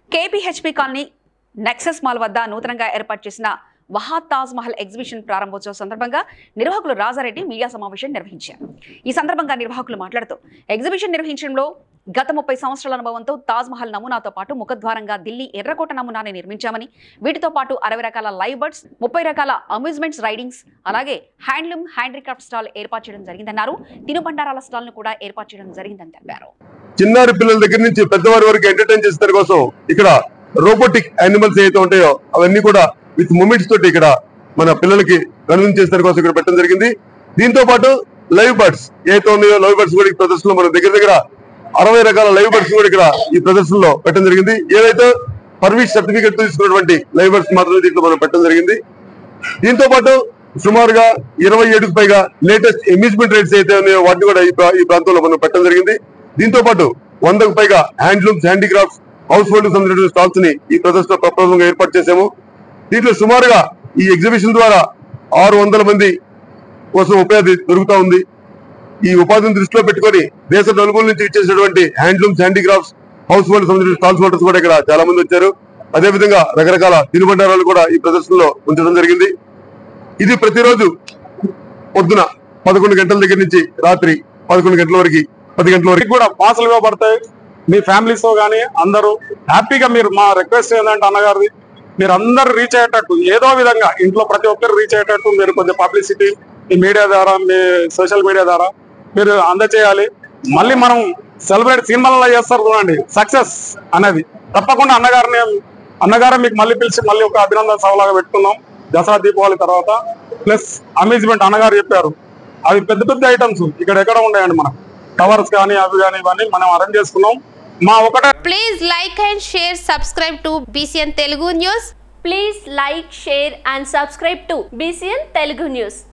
KPHP colony Nexus mall వద్ద నూతనంగా ఏర్పాటు చేసిన వహాద్ తాజ్ మహల్ ఎగ్జిబిషన్ ప్రారంభోత్సవ సందర్భంగా నిర్వాహకులు రాజారెడ్డి మీడియా సమావేశం నిర్వహించారు. ఈ సందర్భంగా నిర్వాహకులు మాట్లాడుతూ ఎగ్జిబిషన్ నిర్వహించడంలో గత 30 సంవత్సరాల అనుభవంతో తాజ్ మహల్ నమూనాతో పాటు ముఖద్వారంగా ఢిల్లీ ఎర్రకోట నమూనాని నిర్మించామని, వీటితో పాటు 60 రకాల లైవ్ బర్డ్స్, 30 రకాల అమ్యూజ్మెంట్స్ రైడింగ్స్, అలాగే హ్యాండ్లూమ్ హ్యాండీక్రాఫ్ట్ స్టాల్ ఏర్పాటు చేయడం జరిగిందన్నారు. తినుబండారాల స్టాల్ ను కూడా ఏర్పాటు చేయడం జరిగిందని తెలిపారు. చిన్నారి పిల్లల దగ్గర నుంచి పెద్దవారి వరకు ఎంటర్టైన్ చేసే కోసం ఇక్కడ రోబోటిక్ యానిమల్స్ ఏవైతే ఉంటాయో అవన్నీ కూడా విత్ మూమెంట్స్ తోటి ఇక్కడ మన పిల్లలకి కన్విన్స్ చేసే కోసం ఇక్కడ పెట్టడం జరిగింది. దీంతో పాటు లైవ్ బర్డ్స్ ఏవైతే ఉన్నాయో లైవ్ బర్డ్స్ కూడా ఈ ప్రదర్శనలో మన దగ్గర 60 రకాల లైవ్ బర్డ్స్ కూడా ఇక్కడ ఈ ప్రదర్శనలో పెట్టడం జరిగింది. ఏదైతే పర్మిట్ సర్టిఫికేట్ తీసుకున్నటువంటి లైవ్ బర్డ్స్ మాత్రమే దీంట్లో మనం పెట్టడం జరిగింది. దీంతో పాటు సుమారుగా 27కు పైగా లేటెస్ట్ అమ్యూజ్మెంట్ రైడ్స్ అయితే ఉన్నాయో వాటిని కూడా ఈ ప్రాంతంలో మనం పెట్టడం జరిగింది. దీంతో పాటు 100కు పైగా హ్యాండ్లూమ్స్ హ్యాండీక్రాఫ్ట్స్ హౌస్ హోల్డ్ సంబంధించిన స్టాల్స్ ని ఈ ప్రదర్శన ప్రప్రథమంగా ఏర్పాటు చేశాము. దీంట్లో సుమారుగా ఈ ఎగ్జిబిషన్ ద్వారా 600 మంది కోసం ఉపాధి దొరుకుతా ఉంది. ఈ ఉపాధిని దృష్టిలో పెట్టుకుని దేశ నలుమూల నుంచి ఇచ్చేసినటువంటి హ్యాండ్లూమ్స్ హ్యాండీక్రాఫ్ట్స్ హౌస్ హోల్డ్ సంబంధించిన స్టాల్స్ హోల్డర్స్ కూడా ఇక్కడ చాలా మంది వచ్చారు. అదేవిధంగా రకరకాల తినుబండారాలు కూడా ఈ ప్రదర్శనలో ఉంచడం జరిగింది. ఇది ప్రతిరోజు పొద్దున 11 గంటల దగ్గర నుంచి రాత్రి 11 గంటల వరకు 10 గంటల వరకు కూడా పాసులు ఇవ్వబడతాయి. మీ ఫ్యామిలీస్ తో కానీ అందరూ హ్యాపీగా మీరు మా రిక్వెస్ట్ ఏంటంటే అన్నగారిది మీరు అందరు రీచ్ అయ్యేటట్టు ఏదో విధంగా ఇంట్లో ప్రతి ఒక్కరు రీచ్ అయ్యేటట్టు మీరు కొంచెం పబ్లిసిటీ మీ మీడియా ద్వారా మీ సోషల్ మీడియా ద్వారా మీరు అందచేయాలి. మళ్ళీ మనం సెలబ్రేట్ సినిమాలలో చేస్తారు చూడండి సక్సెస్ అనేది తప్పకుండా అన్నగారే మీకు మళ్ళీ పిలిచి మళ్ళీ ఒక అభినందన సభలాగా పెట్టుకున్నాం దసరా దీపావళి తర్వాత. ప్లస్ అమ్యూజ్మెంట్ అన్నగారు చెప్పారు అవి పెద్ద పెద్ద ఐటమ్స్ ఇక్కడ ఎక్కడ ఉన్నాయండి మనకు టవర్స్ కానీ అవి కానీ ఇవన్నీ మనం అరేంజ్ చేసుకున్నాం. Please like and share, subscribe to BCN Telugu News. Please like, share and subscribe to BCN Telugu News.